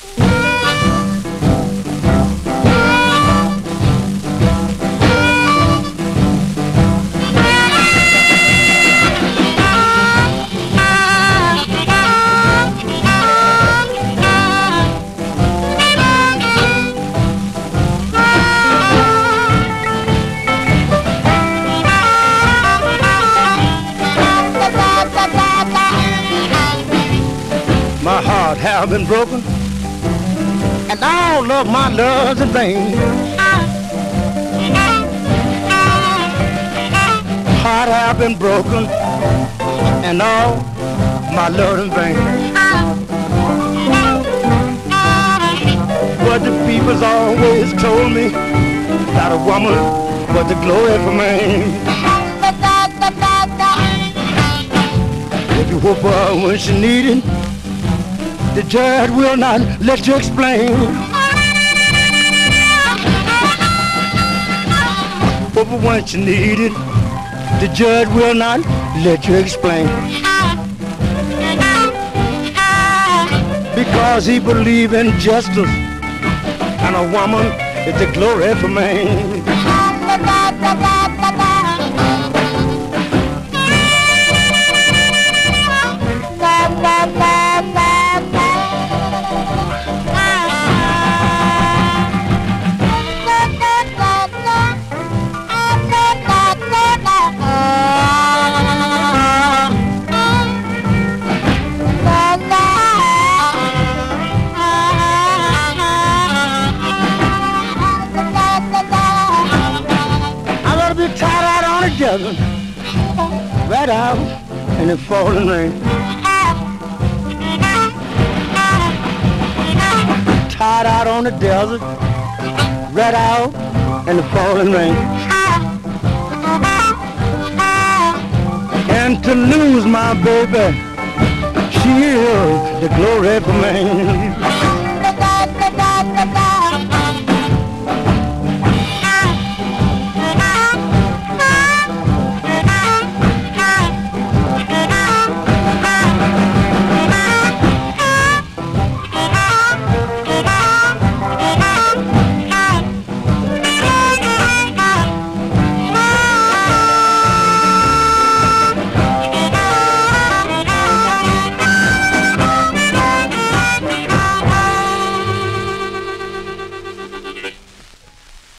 My heart have been broken, and all of my love's in vain. Heart have been broken, and all my love in vain. But the people's always told me that a woman was the glory for man. If you whoop her when she needed, the judge will not let you explain. But when you need it, the judge will not let you explain. Because he believes in justice, and a woman is the glory for man. Together, right out in the falling rain. Tied out on the desert, right out in the falling rain. And to lose my baby, she is the glory for me.